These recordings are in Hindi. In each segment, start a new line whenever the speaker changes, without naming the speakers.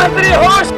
मुख्यमंत्री होश।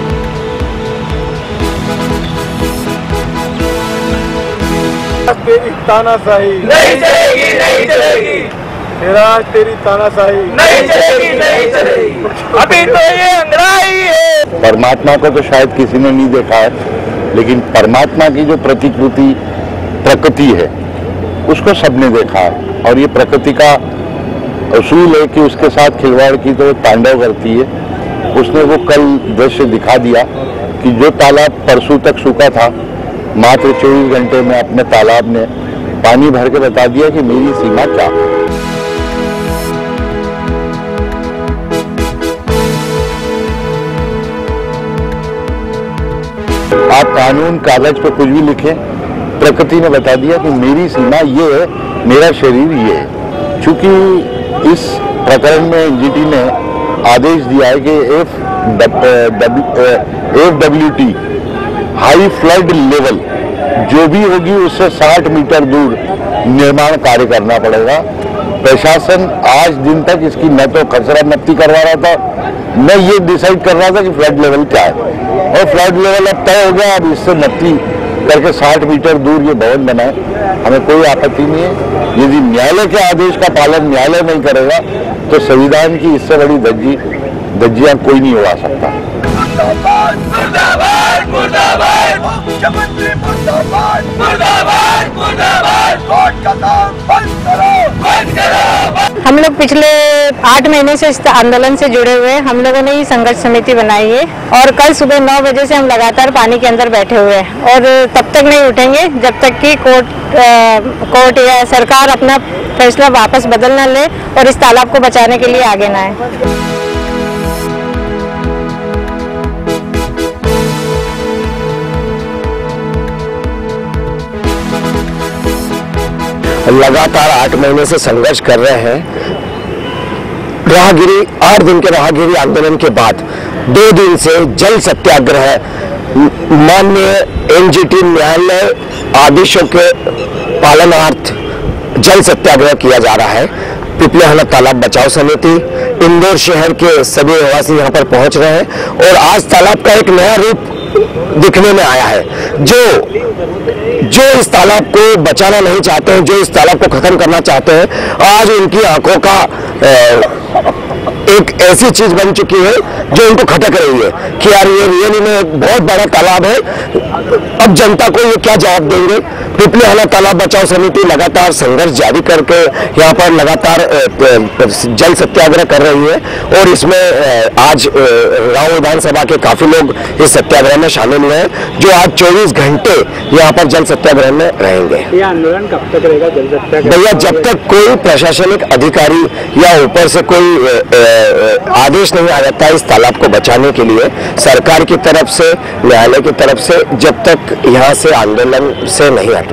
तेरी तानाशाही
नहीं चलेगी, नहीं चलेगी।
तेरा तेरी तानाशाही
नहीं चलेगी, नहीं चलेगी। अभी तो ये अंगड़ाई है।
परमात्मा को तो शायद किसी ने नहीं देखा है, लेकिन परमात्मा की जो प्रतिकृति प्रकृति है उसको सबने देखा है। और ये प्रकृति का असूल है कि उसके साथ खिलवाड़ की तो तांडव करती है। उसने वो कल दृश्य दिखा दिया कि जो तालाब परसों तक सूखा था, मात्र 24 घंटे में अपने तालाब ने पानी भर के बता दिया कि मेरी सीमा क्या है। आप कानून कागज पे कुछ भी लिखें, प्रकृति ने बता दिया कि मेरी सीमा ये है, मेरा शरीर ये है। चूंकि इस प्रकरण में एनजीटी ने आदेश दिया है कि FWT हाई फ्लड लेवल जो भी होगी उससे 60 मीटर दूर निर्माण कार्य करना पड़ेगा। प्रशासन आज दिन तक इसकी न तो खसरा मत्ती करवा रहा था, न ये डिसाइड कर रहा था कि फ्लड लेवल क्या है। और फ्लड लेवल अब तय हो गया, अब इससे मत्ती करके 60 मीटर दूर ये भवन बनाए, हमें कोई आपत्ति नहीं है। यदि न्यायालय के आदेश का पालन न्यायालय नहीं करेगा तो संविधान की इससे बड़ी धज्जियां कोई नहीं उड़ा सकता।
मुर्दाबाद, मुर्दाबाद, मुर्दाबाद, मुख्यमंत्री मुर्दाबाद, मुर्दाबाद, मुर्दाबाद। कोर्ट का काम बंद करो, बंद करो।
हम लोग पिछले 8 महीने से इस आंदोलन से जुड़े हुए हैं। हम लोगों ने ये संघर्ष समिति बनाई है और कल सुबह 9 बजे से हम लगातार पानी के अंदर बैठे हुए हैं और तब तक नहीं उठेंगे जब तक कि कोर्ट या सरकार अपना फैसला वापस बदल न ले और इस तालाब को बचाने के लिए आगे न आए।
लगातार 8 महीने से संघर्ष कर रहे हैं। राहगिरी 8 दिन के राहगिरी आंदोलन के बाद 2 दिन से जल सत्याग्रह माननीय एनजीटी न्यायालय आदेशों के पालनार्थ जल सत्याग्रह किया जा रहा है। पिपलेहाना तालाब बचाओ समिति, इंदौर शहर के सभी निवासी यहाँ पर पहुंच रहे हैं और आज तालाब का एक नया रूप दिखने में आया है। जो इस तालाब को बचाना नहीं चाहते हैं, जो इस तालाब को खत्म करना चाहते हैं, आज उनकी आंखों का एक ऐसी चीज बन चुकी है जो इनको खटक रही है कि यार ये रियली में एक बहुत बड़ा तालाब है। अब जनता को ये क्या जवाब देंगे। पिपलेहाना तालाब बचाओ समिति लगातार संघर्ष जारी करके यहाँ पर लगातार जल सत्याग्रह कर रही है और इसमें आज राव विधानसभा के काफी लोग इस सत्याग्रह में शामिल हुए हैं, जो आज 24 घंटे यहाँ पर जल सत्याग्रह में रहेंगे।
ये आंदोलन कब तक रहेगा जल सत्याग्रह?
भैया, जब तक कोई प्रशासनिक अधिकारी या ऊपर से कोई आदेश नहीं आ जाता इस तालाब को बचाने के लिए सरकार की तरफ से, न्यायालय की तरफ से, जब तक यहाँ से आंदोलन से नहीं हटेंगे।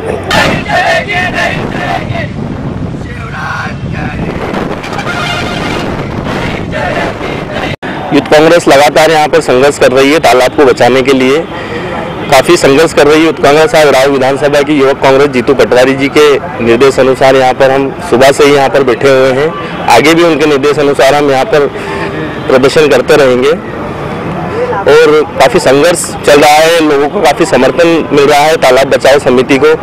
यूथ कांग्रेस लगातार यहाँ पर संघर्ष कर रही है तालाब को बचाने के लिए। काफ़ी संघर्ष कर रही है यूथ कांग्रेस। आज राव विधानसभा की युवक कांग्रेस जीतू पटवारी जी के निर्देश अनुसार यहाँ पर हम सुबह से ही यहाँ पर बैठे हुए हैं। आगे भी उनके निर्देश अनुसार हम यहाँ पर प्रदर्शन करते रहेंगे और काफ़ी संघर्ष चल रहा है। लोगों को काफ़ी समर्थन मिल रहा है तालाब बचाओ समिति को।